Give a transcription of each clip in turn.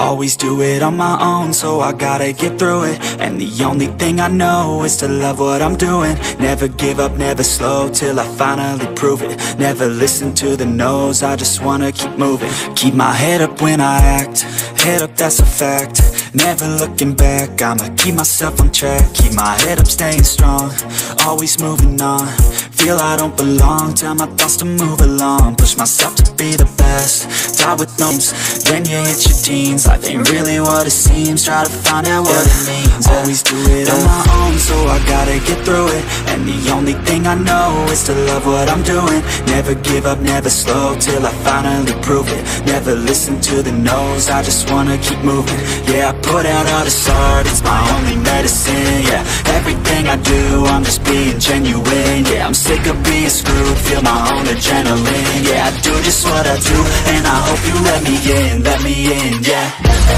Always do it on my own, so I gotta get through it. And the only thing I know is to love what I'm doing. Never give up, never slow, till I finally prove it. Never listen to the no's, I just wanna keep moving. Keep my head up when I act, head up, that's a fact. Never looking back, I'ma keep myself on track. Keep my head up, staying strong, always moving on. Feel I don't belong, tell my thoughts to move along. Push myself to be the best, die with names. Then you hit your teens, life ain't really what it seems. Try to find out what it means. Always do it on my own, so I gotta get through it. And the only thing I know is to love what I'm doing. Never give up, never slow, till I finally prove it. Never listen to the no's, I just wanna keep moving. Yeah, I put out all this art, it's my only medicine. Yeah, everything I do, I'm just being genuine. Yeah, I'm sick of being screwed, feel my own adrenaline. Yeah, I do just what I do, and I hope you let me in, yeah.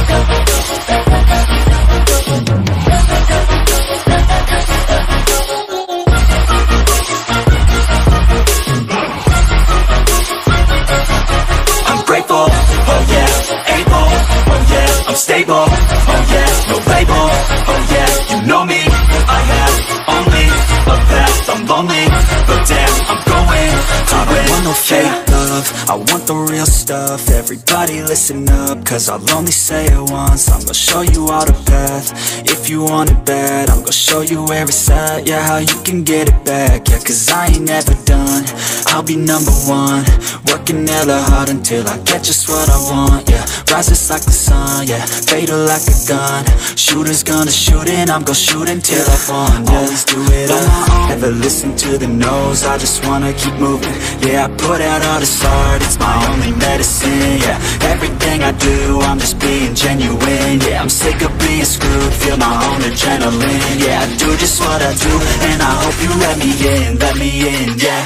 I'm grateful, oh yeah, able, oh yeah, I'm stable, oh yeah, no label, oh yeah, you know me, I have only a past, I'm lonely, but damn, I'm going to win. I don't want no fake love, I want the real stuff. Everybody listen up, cause I'll only say it once. I'm gonna show you all the path, if you want it bad. I'm gonna show you where it's at, yeah, how you can get it back. Yeah, cause I ain't never done, I'll be number one. Working hella hard until I get just what I want, yeah. Rises like the sun, yeah, fatal like a gun. Shooters gonna shoot and I'm gonna shoot until I won, yeah. Always do it on my own, never listen to the no's, I just wanna keep moving. Yeah, I put out all this art, it's my only medicine. Yeah, everything I do, I'm just being genuine. Yeah, I'm sick of being screwed, feel my own adrenaline. Yeah, I do just what I do, and I hope you let me in, yeah.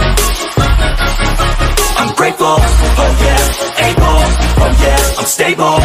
I'm grateful, oh yeah, able, oh yeah, I'm stable,